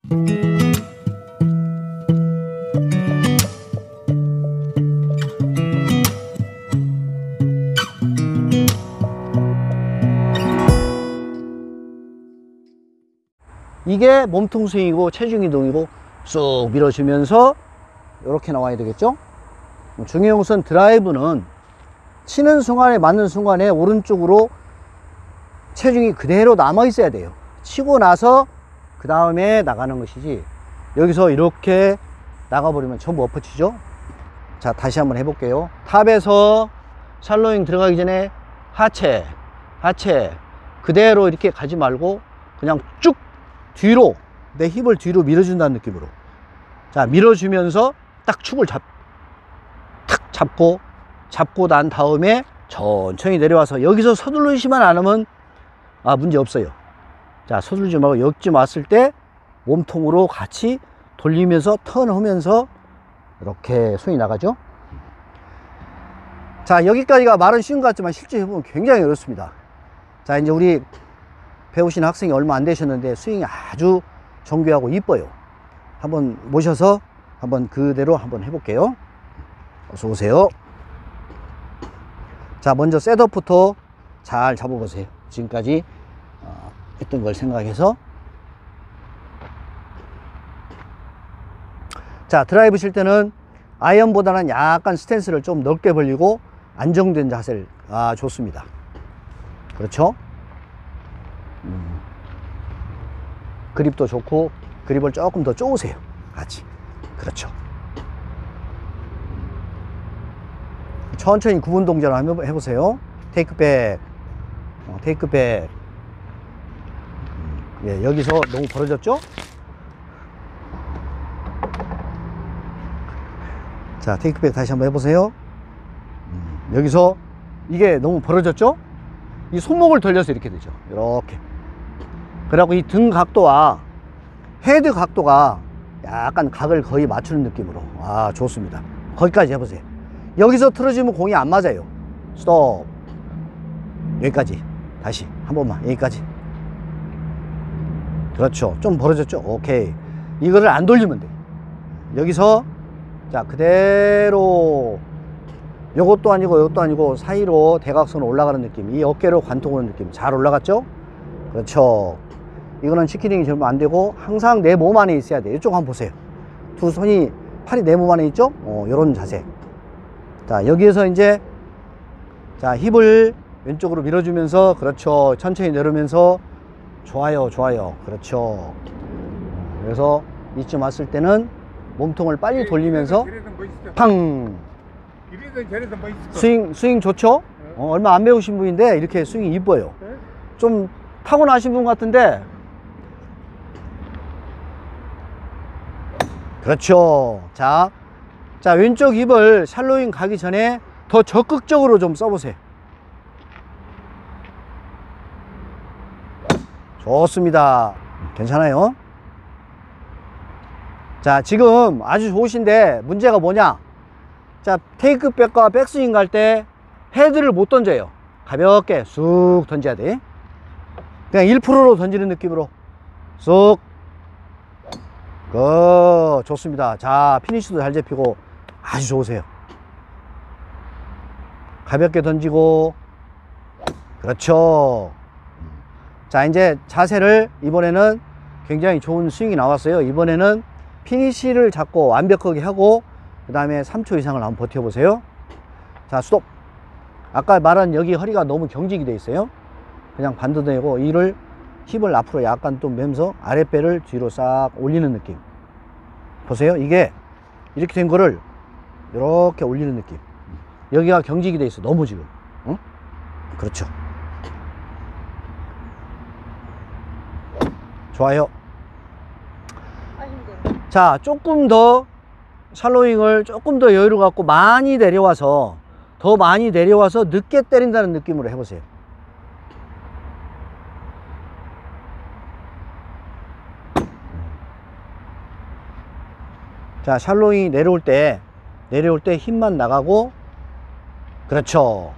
이게 몸통 스윙이고 체중 이동이고 쑥 밀어주면서 이렇게 나와야 되겠죠. 중요한 것은 드라이브는 치는 순간에 맞는 순간에 오른쪽으로 체중이 그대로 남아 있어야 돼요. 치고 나서 그 다음에 나가는 것이지, 여기서 이렇게 나가버리면 전부 엎어치죠. 자, 다시 한번 해볼게요. 탑에서 샬로잉 들어가기 전에 하체 그대로 이렇게 가지 말고 그냥 쭉 뒤로, 내 힙을 뒤로 밀어준다는 느낌으로. 자, 밀어주면서 딱 축을 탁 잡고 난 다음에 천천히 내려와서, 여기서 서두르시만 않으면 문제 없어요. 자, 서두르지 말고 역지 왔을 때 몸통으로 같이 돌리면서 턴하면서 이렇게 손이 나가죠. 자, 여기까지가 말은 쉬운 것 같지만 실제 해보면 굉장히 어렵습니다. 자, 이제 우리 배우시는 학생이 얼마 안 되셨는데 스윙이 아주 정교하고 이뻐요. 한번 모셔서 한번 그대로 한번 해볼게요. 어서 오세요. 자, 먼저 셋업부터 잘 잡아보세요. 지금까지 했던 걸 생각해서. 자, 드라이브 칠 때는 아이언보다는 약간 스탠스를 좀 넓게 벌리고 안정된 자세를, 좋습니다. 그렇죠? 그립도 좋고, 그립을 조금 더 쪼으세요. 같이. 그렇죠. 천천히 구분 동작을 한번 해보세요. 테이크백, 테이크백. 예, 여기서 너무 벌어졌죠? 자, 테이크백 다시 한번 해보세요. 여기서 이게 너무 벌어졌죠? 이 손목을 돌려서 이렇게 되죠. 이렇게. 그리고 이 등 각도와 헤드 각도가 약간 각을 거의 맞추는 느낌으로. 좋습니다. 거기까지 해보세요. 여기서 틀어지면 공이 안 맞아요. 스톱. 여기까지. 다시 한 번만. 여기까지. 그렇죠. 좀 벌어졌죠? 오케이. 이거를 안 돌리면 돼. 여기서 자, 그대로 요것도 아니고 요것도 아니고 사이로 대각선으로 올라가는 느낌. 이 어깨로 관통하는 느낌. 잘 올라갔죠? 그렇죠. 이거는 치키링이 절면 안 되고 항상 내 몸 안에 있어야 돼. 이쪽 한번 보세요. 두 손이, 팔이 내 몸 안에 있죠? 요런 자세. 자, 여기에서 이제 자, 힙을 왼쪽으로 밀어주면서, 그렇죠. 천천히 내려오면서, 좋아요, 좋아요. 그렇죠. 그래서 이쯤 왔을 때는 몸통을 빨리 돌리면서 팡! 스윙 좋죠? 얼마 안 배우신 분인데 이렇게 스윙이 이뻐요. 좀 타고나신 분 같은데. 그렇죠. 자, 왼쪽 힙을 샬로잉 가기 전에 더 적극적으로 좀 써보세요. 좋습니다. 괜찮아요. 자, 지금 아주 좋으신데 문제가 뭐냐? 자, 테이크백과 백스윙 갈 때 헤드를 못 던져요. 가볍게 쑥 던져야 돼. 그냥 1%로 던지는 느낌으로 쑥. 좋습니다. 자, 피니쉬도 잘 잡히고 아주 좋으세요. 가볍게 던지고. 그렇죠. 자, 이제 자세를, 이번에는 굉장히 좋은 스윙이 나왔어요. 이번에는 피니쉬를 잡고 완벽하게 하고 그 다음에 3초 이상을 한번 버텨보세요. 자, 스톱. 아까 말한 여기 허리가 너무 경직이 돼 있어요. 그냥 반도 내고 이를, 힙을 앞으로 약간 또 매면서 아랫배를 뒤로 싹 올리는 느낌. 보세요. 이게 이렇게 된 거를 이렇게 올리는 느낌. 여기가 경직이 돼 있어. 너무 지금. 그렇죠. 좋아요. 자, 조금 더 샬로잉을 조금 더 여유를 갖고 많이 내려와서, 더 많이 내려와서 늦게 때린다는 느낌으로 해보세요. 자, 샬로잉이 내려올 때 힘만 나가고. 그렇죠.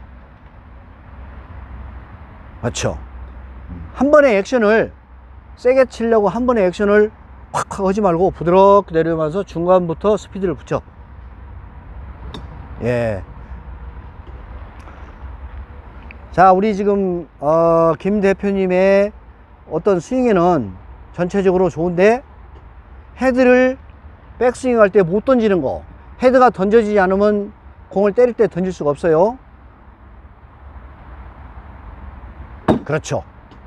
그렇죠. 한 번의 액션을 세게 치려고 한 번의 액션을 확 하지 말고 부드럽게 내려오면서 중간부터 스피드를 붙여. 예. 자, 우리 지금 김 대표님의 어떤 스윙에는 전체적으로 좋은데, 헤드를 백스윙 할 때 못 던지는 거, 헤드가 던져지지 않으면 공을 때릴 때 던질 수가 없어요. 그렇죠.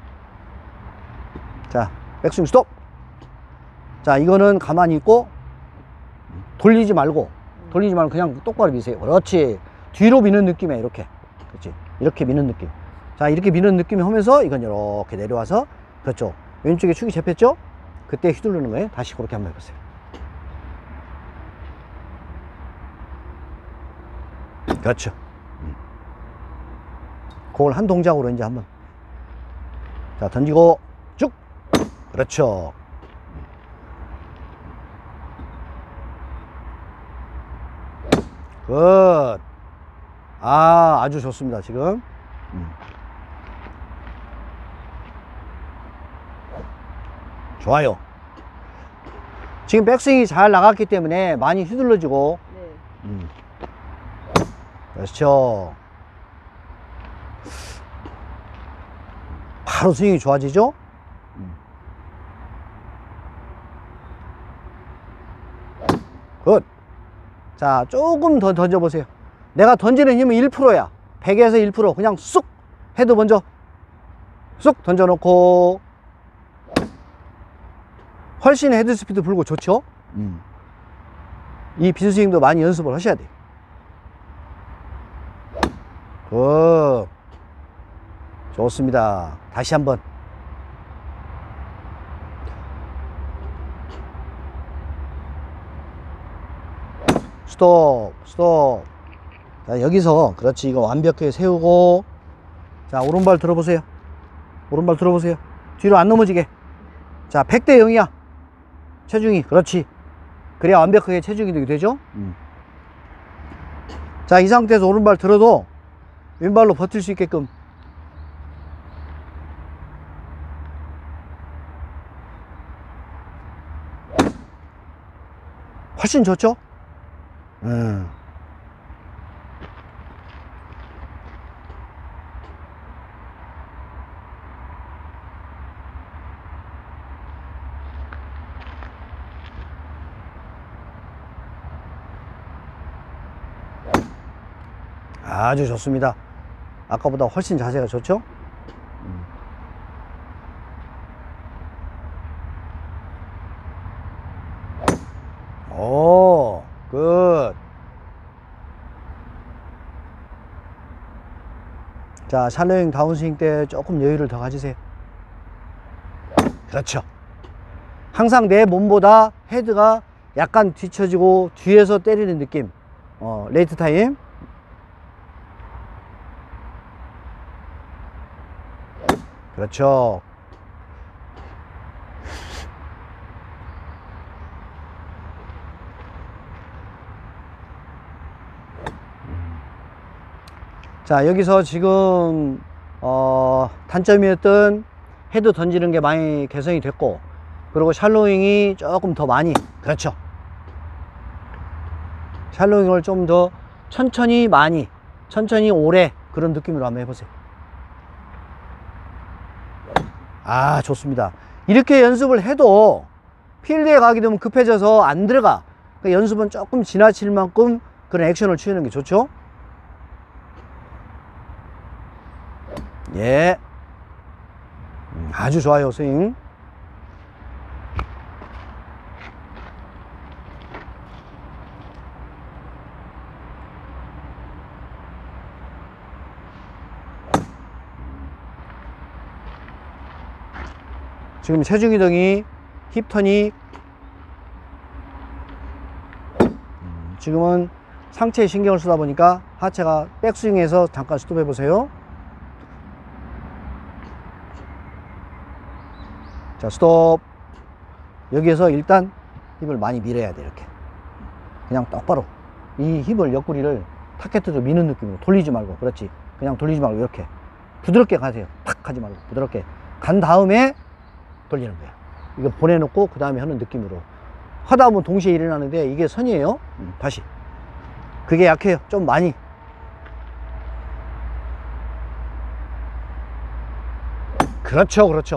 자, 백스윙 스톱. 자, 이거는 가만히 있고 돌리지 말고 그냥 똑바로 미세요. 그렇지. 뒤로 미는 느낌이야. 이렇게. 그렇지. 이렇게 미는 느낌. 자, 이렇게 미는 느낌이 하면서 이건 이렇게 내려와서, 그렇죠. 왼쪽에 축이 잡혔죠? 그때 휘두르는 거예요. 다시 그렇게 한번 해보세요. 그렇죠. 그걸 한 동작으로 이제 한번. 자, 던지고 쭉. 그렇죠. 굿. 아주 좋습니다. 지금. 좋아요. 지금 백스윙이 잘 나갔기 때문에 많이 휘둘러지고. 네. 그렇죠. 바로 스윙이 좋아지죠? 굿. 자, 조금 더 던져보세요. 내가 던지는 힘은 1%야. 100에서 1%. 그냥 쑥! 헤드 먼저 쑥 던져놓고. 훨씬 헤드 스피드 불고 좋죠? 이 빈스윙도 많이 연습을 하셔야 돼요. 굿. 좋습니다. 다시 한번. 스톱, 스톱. 자, 여기서, 그렇지. 이거 완벽하게 세우고. 자, 오른발 들어보세요. 오른발 들어보세요. 뒤로 안 넘어지게. 자, 100대 0이야. 체중이. 그렇지. 그래야 완벽하게 체중이 되죠? 자, 이 상태에서 오른발 들어도 왼발로 버틸 수 있게끔. 훨씬 좋죠? 아주 좋습니다. 아까보다 훨씬 자세가 좋죠? 오, 굿. 자, 샬로잉 다운스윙 때 조금 여유를 더 가지세요. 그렇죠. 항상 내 몸보다 헤드가 약간 뒤처지고 뒤에서 때리는 느낌. 레이트 타임. 그렇죠. 자, 여기서 지금 단점이었던 헤드 던지는 게 많이 개선이 됐고, 그리고 샬로잉이 조금 더 많이. 그렇죠. 샬로잉을 좀 더 천천히 많이, 천천히 오래, 그런 느낌으로 한번 해보세요. 아, 좋습니다. 이렇게 연습을 해도 필드에 가게 되면 급해져서 안 들어가. 그러니까 연습은 조금 지나칠 만큼 그런 액션을 취하는 게 좋죠. 예. 아주 좋아요, 스윙. 지금 체중 이동이, 힙턴이, 지금은 상체에 신경을 쓰다 보니까 하체가 백스윙에서 잠깐 스톱해 보세요. 자, 스톱. 여기에서 일단 힙을 많이 밀어야 돼. 이렇게 그냥 똑바로 이 힙을, 옆구리를 타켓으로 미는 느낌으로. 돌리지 말고. 그렇지. 그냥 돌리지 말고 이렇게 부드럽게 가세요. 탁 하지 말고 부드럽게 간 다음에 돌리는 거야. 이거 보내놓고 그 다음에 하는 느낌으로 하다 보면 동시에 일어나는데 이게 선이에요. 다시 그게 약해요. 좀 많이. 그렇죠, 그렇죠.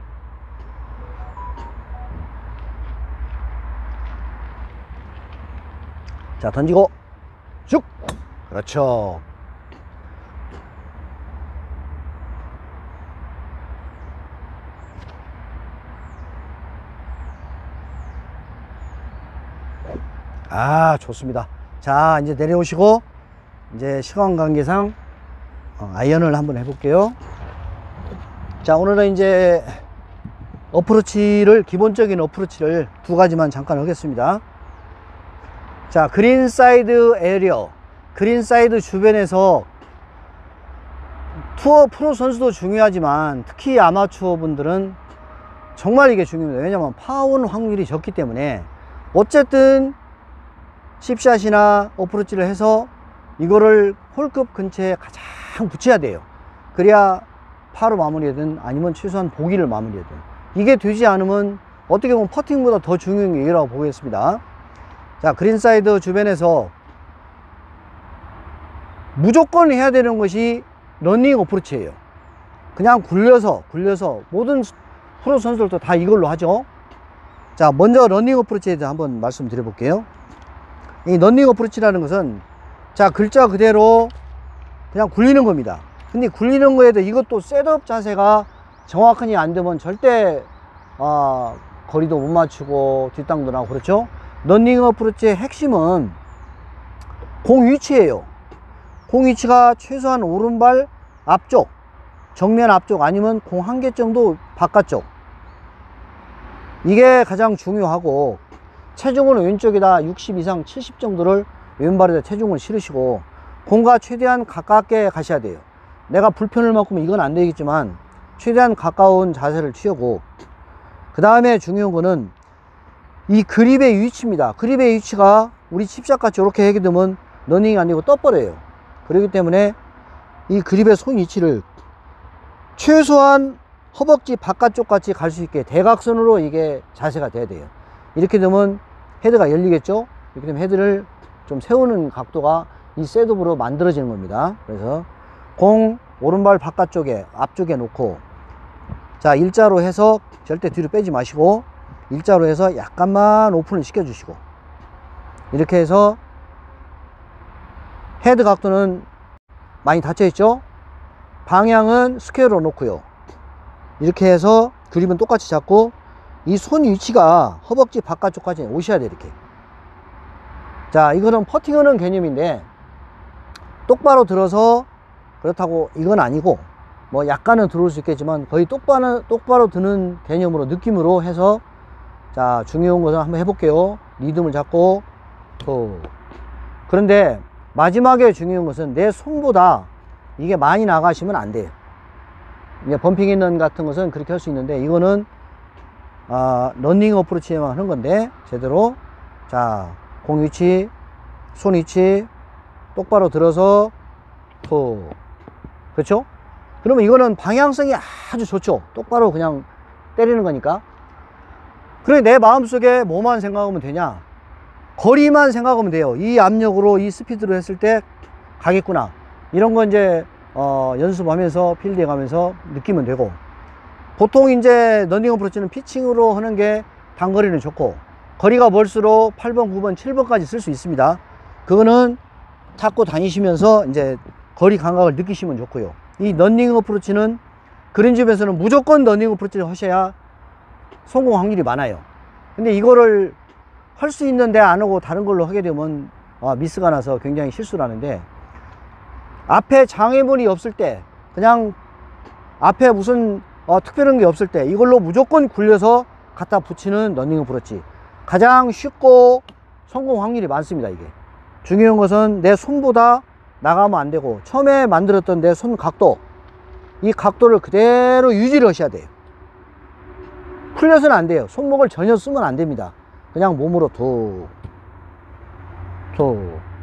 자, 던지고 쭉. 그렇죠. 아, 좋습니다. 자, 이제 내려오시고 이제 시간 관계상 아이언을 한번 해볼게요. 자, 오늘은 이제 어프로치를, 기본적인 어프로치를 두 가지만 잠깐 하겠습니다. 자, 그린 사이드 에리어, 그린 사이드 주변에서 투어 프로 선수도 중요하지만 특히 아마추어 분들은 정말 이게 중요합니다. 왜냐면 파운 확률이 적기 때문에 어쨌든 칩샷이나 어프로치를 해서 이거를 홀급 근처에 가장 붙여야 돼요. 그래야 파로 마무리하든 아니면 최소한 보기를 마무리하든. 이게 되지 않으면 어떻게 보면 퍼팅보다 더 중요한 게 이라고 보겠습니다. 자, 그린사이드 주변에서 무조건 해야 되는 것이 러닝 어프로치예요. 그냥 굴려서 모든 프로 선수들도 다 이걸로 하죠. 자, 먼저 러닝 어프로치에 대해서 한번 말씀드려 볼게요. 이 러닝 어프로치라는 것은 자, 글자 그대로 그냥 굴리는 겁니다. 근데 굴리는 거에도 이것도 셋업 자세가 정확하게 안 되면 절대 거리도 못 맞추고 뒷땅도 나고 그렇죠. 러닝 어프로치의 핵심은 공 위치예요. 공 위치가 최소한 오른발 앞쪽, 정면 앞쪽, 아니면 공 한 개 정도 바깥쪽, 이게 가장 중요하고, 체중은 왼쪽에다 60 이상 70 정도를 왼발에다 체중을 실으시고 공과 최대한 가깝게 가셔야 돼요. 내가 불편을 만큼 이건 안 되겠지만 최대한 가까운 자세를 취하고, 그 다음에 중요한 거는 이 그립의 위치입니다. 그립의 위치가 우리 칩샷 같이 이렇게 하게 되면 러닝이 안 되고 떠버려요. 그렇기 때문에 이 그립의 손 위치를 최소한 허벅지 바깥쪽 같이 갈 수 있게 대각선으로 이게 자세가 돼야 돼요. 이렇게 되면 헤드가 열리겠죠. 이렇게 되면 헤드를 좀 세우는 각도가 이 셋업으로 만들어지는 겁니다. 그래서 공 오른발 바깥쪽에 앞쪽에 놓고, 자, 일자로 해서 절대 뒤로 빼지 마시고 일자로 해서 약간만 오픈을 시켜 주시고, 이렇게 해서 헤드 각도는 많이 닫혀 있죠. 방향은 스퀘어로 놓고요. 이렇게 해서 그립은 똑같이 잡고 이 손 위치가 허벅지 바깥쪽까지 오셔야 돼. 이렇게. 자, 이거는 퍼팅하는 개념인데 똑바로 들어서, 그렇다고 이건 아니고 뭐 약간은 들어올 수 있겠지만 거의 똑바로 드는 개념으로, 느낌으로 해서, 자, 중요한 것을 한번 해볼게요. 리듬을 잡고 그런데 마지막에 중요한 것은 내 손보다 이게 많이 나가시면 안 돼요. 이제 범핑 있는 같은 것은 그렇게 할 수 있는데, 이거는 러닝 어프로치에만 하는 건데, 제대로, 자, 공 위치, 손 위치 똑바로 들어서 그렇죠? 그러면 이거는 방향성이 아주 좋죠. 똑바로 그냥 때리는 거니까. 그래, 내 마음속에 뭐만 생각하면 되냐, 거리만 생각하면 돼요. 이 압력으로, 이 스피드로 했을 때 가겠구나, 이런 거 이제 연습하면서 필드에 가면서 느끼면 되고, 보통 이제 러닝 어프로치는 피칭으로 하는 게 단거리는 좋고, 거리가 멀수록 8번, 9번, 7번까지 쓸 수 있습니다. 그거는 찾고 다니시면서 이제 거리 감각을 느끼시면 좋고요. 이 러닝 어프로치는 그린 집에서는 무조건 러닝 어프로치를 하셔야 성공 확률이 많아요. 근데 이거를 할 수 있는데 안 하고 다른 걸로 하게 되면 미스가 나서 굉장히 실수를 하는데, 앞에 장애물이 없을 때, 그냥 앞에 무슨 특별한 게 없을 때 이걸로 무조건 굴려서 갖다 붙이는 러닝 어프로치, 가장 쉽고 성공 확률이 많습니다. 이게 중요한 것은 내 손보다 나가면 안 되고, 처음에 만들었던 내 손 각도, 이 각도를 그대로 유지를 하셔야 돼요. 풀려서는 안 돼요. 손목을 전혀 쓰면 안 됩니다. 그냥 몸으로 툭